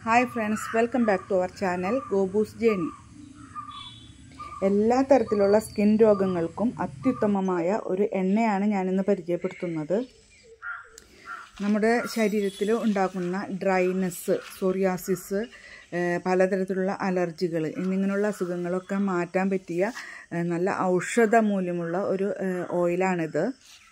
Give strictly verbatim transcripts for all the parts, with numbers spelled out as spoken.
Hi friends, welcome back to our channel Gobu's Journey. എല്ലാ തരത്തിലുള്ള skin രോഗങ്ങൾക്കും അത്യുത്തമമായ ഒരു എണ്ണയാണ് ഞാൻ ഇന്ന് പരിചയപ്പെടുത്തുന്നത്. നമ്മുടെ ശരീരത്തിൽ ഉണ്ടാകുന്ന ഡ്രൈനെസ്, സോറിയാസിസ്, പലതരത്തിലുള്ള അലർജികൾ എന്നിങ്ങനെയുള്ള അസുഖങ്ങളൊക്കെ മാറ്റാൻ പറ്റിയ നല്ല ഔഷധ മൂല്യമുള്ള ഒരു ഓയിലാണിത്.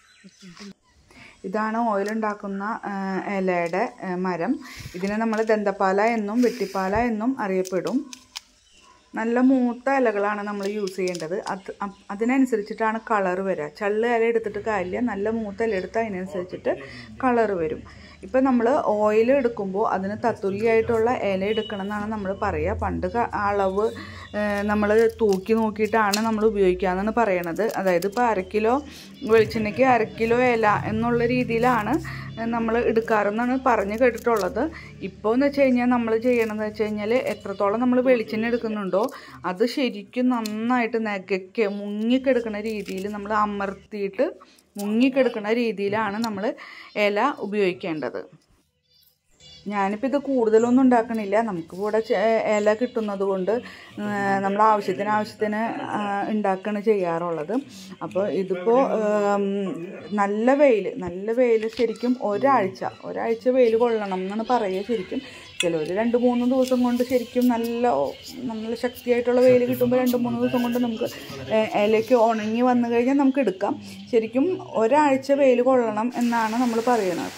ഇതാണ് ഓയിൽ ഉണ്ടാക്കുന്ന ഇലയുടെ മരം. ഇതിനെ നമ്മൾ ദന്തപ്പാല എന്നും വെട്ടിപ്പാല എന്നും അറിയപ്പെടും. നല്ല മൂത്ത ഇലകളാണ് നമ്മൾ യൂസ് ചെയ്യേണ്ടത്. അത് അതിനനുസരിച്ചിട്ടാണ് കളർ വരിക. ചള്ള് ഇല എടുത്തിട്ട് കാര്യമില്ല, നല്ല മൂത്ത ഇല എടുത്താൽ അതിനനുസരിച്ചിട്ട് കളർ വരും. ഇപ്പം നമ്മൾ ഓയിൽ എടുക്കുമ്പോൾ അതിന് തത്തുല്യമായിട്ടുള്ള ഇല എടുക്കണം എന്നാണ് നമ്മൾ പറയുക. പണ്ട് അളവ് നമ്മൾ തൂക്കി നോക്കിയിട്ടാണ് നമ്മൾ ഉപയോഗിക്കുക എന്നാണ് പറയണത്. അതായത് ഇപ്പോൾ അര കിലോ വെളിച്ചെണ്ണയ്ക്ക് അര കിലോ ഇല എന്നുള്ള രീതിയിലാണ് നമ്മൾ എടുക്കാറെന്നാണ് പറഞ്ഞ് കേട്ടിട്ടുള്ളത്. ഇപ്പോൾ എന്ന് വെച്ച് കഴിഞ്ഞാൽ നമ്മൾ ചെയ്യണമെന്ന് വെച്ച് കഴിഞ്ഞാൽ എത്രത്തോളം നമ്മൾ വെളിച്ചെണ്ണ എടുക്കുന്നുണ്ടോ അത് ശരിക്കും നന്നായിട്ട് നെകയ്ക്ക് മുങ്ങിക്കെടുക്കുന്ന രീതിയിൽ നമ്മൾ അമർത്തിയിട്ട് മുങ്ങിക്കെടുക്കുന്ന രീതിയിലാണ് നമ്മൾ ഇല ഉപയോഗിക്കേണ്ടത്. ഞാനിപ്പോൾ ഇത് കൂടുതലൊന്നും ഉണ്ടാക്കണില്ല. നമുക്ക് ഇവിടെ ഇല കിട്ടുന്നത് കൊണ്ട് നമ്മൾ ആവശ്യത്തിന് ആവശ്യത്തിന് ഉണ്ടാക്കുകയാണ് ചെയ്യാറുള്ളത്. അപ്പോൾ ഇതിപ്പോൾ നല്ല വെയിൽ നല്ല വെയിൽ ശരിക്കും ഒരാഴ്ച ഒരാഴ്ച വെയിൽ കൊള്ളണം എന്നാണ് പറയുക. ശരിക്കും ചിലർ രണ്ട് മൂന്ന് ദിവസം കൊണ്ട് ശരിക്കും നല്ല നല്ല ശക്തിയായിട്ടുള്ള വെയിൽ കിട്ടുമ്പോൾ രണ്ട് മൂന്ന് ദിവസം കൊണ്ട് നമുക്ക് ഇലയ്ക്ക് ഉണങ്ങി വന്നു കഴിഞ്ഞാൽ നമുക്ക് എടുക്കാം. ശരിക്കും ഒരാഴ്ച വെയിൽ കൊള്ളണം എന്നാണ് നമ്മൾ പറയുന്നത്.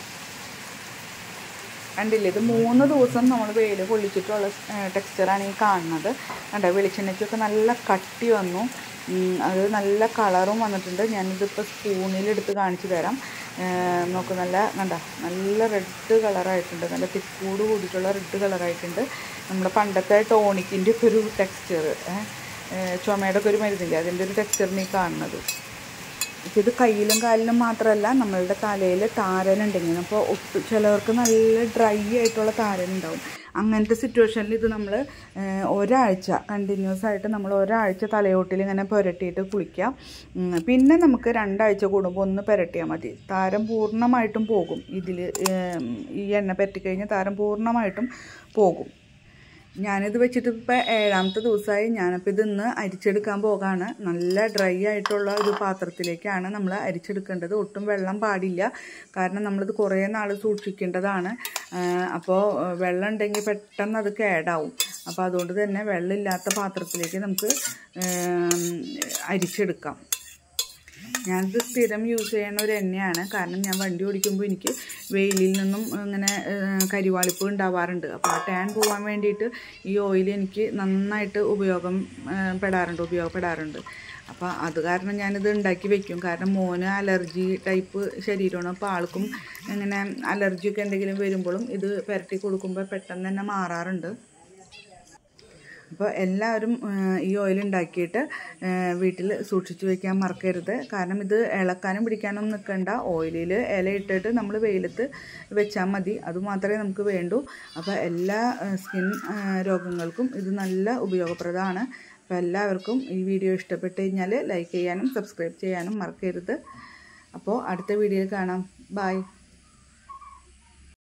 കണ്ടില്ലേ, ഇത് മൂന്ന് ദിവസം നമ്മൾ വെയിൽ കൊള്ളിച്ചിട്ടുള്ള ടെക്സ്ചറാണ് ഈ കാണുന്നത്. കണ്ടോ, വെളിച്ചെണ്ണയ്ക്കൊക്കെ നല്ല കട്ടി വന്നു, അത് നല്ല കളറും വന്നിട്ടുണ്ട്. ഞാനിതിപ്പോൾ സ്പൂണിലെടുത്ത് കാണിച്ചു തരാം. നോക്ക്, നല്ല കണ്ട നല്ല റെഡ് കളറായിട്ടുണ്ട്. നല്ല തിക്കൂട് കൂടിയിട്ടുള്ള റെഡ് കളറായിട്ടുണ്ട്. നമ്മുടെ പണ്ടത്തെ ടോണിക്കിൻ്റെ ഒക്കെ ഒരു ടെക്സ്ചർ, ചുമയുടെ ഒക്കെ ഒരു മരുന്നില്ലേ അതിൻ്റെ ഒരു ടെക്സ്ചറിന് ഈ കാണുന്നത്. ഇത് കയ്യിലും കാലിലും മാത്രമല്ല, നമ്മളുടെ തലയിൽ താരനുണ്ടെങ്കിൽ അപ്പോൾ ഒട്ട് ചിലവർക്ക് നല്ല ഡ്രൈ ആയിട്ടുള്ള താരനുണ്ടാവും. അങ്ങനത്തെ സിറ്റുവേഷനിൽ ഇത് നമ്മൾ ഒരാഴ്ച കണ്ടിന്യൂസ് ആയിട്ട് നമ്മൾ ഒരാഴ്ച തലയോട്ടിൽ ഇങ്ങനെ പുരട്ടിയിട്ട് കുളിക്കാം. പിന്നെ നമുക്ക് രണ്ടാഴ്ച കൂടുമ്പോൾ ഒന്ന് പുരട്ടിയാൽ മതി. താരം പൂർണ്ണമായിട്ടും പോകും. ഇതിൽ ഈ എണ്ണ പുരട്ടിക്കഴിഞ്ഞാൽ താരം പൂർണ്ണമായിട്ടും പോകും. ഞാനിത് വെച്ചിട്ട് ഇപ്പോൾ ഏഴാമത്തെ ദിവസമായി. ഞാനപ്പോൾ ഇതിന്ന് അരിച്ചെടുക്കാൻ പോകാണ്. നല്ല ഡ്രൈ ആയിട്ടുള്ള ഒരു പാത്രത്തിലേക്കാണ് നമ്മൾ അരിച്ചെടുക്കേണ്ടത്. ഒട്ടും വെള്ളം പാടില്ല, കാരണം നമ്മളിത് കുറേ നാൾ സൂക്ഷിക്കേണ്ടതാണ്. അപ്പോൾ വെള്ളം ഉണ്ടെങ്കിൽ പെട്ടെന്ന് അത് കേടാവും. അപ്പോൾ അതുകൊണ്ട് തന്നെ വെള്ളമില്ലാത്ത പാത്രത്തിലേക്ക് നമുക്ക് അരിച്ചെടുക്കാം. ഞാനിത് സ്ഥിരം യൂസ് ചെയ്യുന്ന ഒരു എണ്ണയാണ്. കാരണം ഞാൻ വണ്ടി ഓടിക്കുമ്പോൾ എനിക്ക് വെയിലിൽ നിന്നും ഇങ്ങനെ കരിവാളിപ്പ് ഉണ്ടാവാറുണ്ട്. അപ്പോൾ ആ ടാൻ പോകാൻ വേണ്ടിയിട്ട് ഈ ഓയിൽ എനിക്ക് നന്നായിട്ട് ഉപയോഗം പെടാറുണ്ട് ഉപയോഗപ്പെടാറുണ്ട് അപ്പോൾ അത് കാരണം ഞാനിത് ഉണ്ടാക്കി വെക്കും. കാരണം മോന് അലർജി ടൈപ്പ് ശരീരമാണ്. അപ്പോൾ ആൾക്കും ഇങ്ങനെ അലർജിയൊക്കെ എന്തെങ്കിലും വരുമ്പോഴും ഇത് പുരട്ടി കൊടുക്കുമ്പോൾ പെട്ടെന്ന് തന്നെ മാറാറുണ്ട്. അപ്പോൾ എല്ലാവരും ഈ ഓയിൽ ഉണ്ടാക്കിയിട്ട് വീട്ടിൽ സൂക്ഷിച്ച് വയ്ക്കാൻ മറക്കരുത്. കാരണം ഇത് ഇളക്കാനും പിടിക്കാനും നിൽക്കണ്ട. ഓയിലിൽ ഇല ഇട്ടിട്ട് നമ്മൾ വെയിലത്ത് വെച്ചാൽ മതി. അതുമാത്രമേ നമുക്ക് വേണ്ടൂ. അപ്പോൾ എല്ലാ സ്കിൻ രോഗങ്ങൾക്കും ഇത് നല്ല ഉപയോഗപ്രദമാണ്. അപ്പോൾ എല്ലാവർക്കും ഈ വീഡിയോ ഇഷ്ടപ്പെട്ട് കഴിഞ്ഞാൽ ലൈക്ക് ചെയ്യാനും സബ്സ്ക്രൈബ് ചെയ്യാനും മറക്കരുത്. അപ്പോൾ അടുത്ത വീഡിയോയിൽ കാണാം. ബൈ.